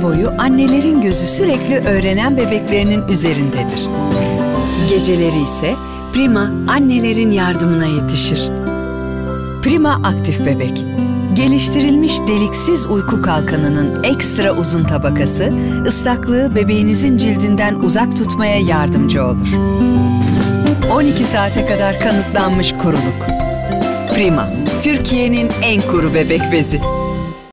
boyu annelerin gözü sürekli öğrenen bebeklerinin üzerindedir. Geceleri ise Prima annelerin yardımına yetişir. Prima Aktif Bebek, geliştirilmiş deliksiz uyku kalkanının ekstra uzun tabakası, ıslaklığı bebeğinizin cildinden uzak tutmaya yardımcı olur. 12 saate kadar kanıtlanmış kuruluk. Prima, Türkiye'nin en kuru bebek bezi.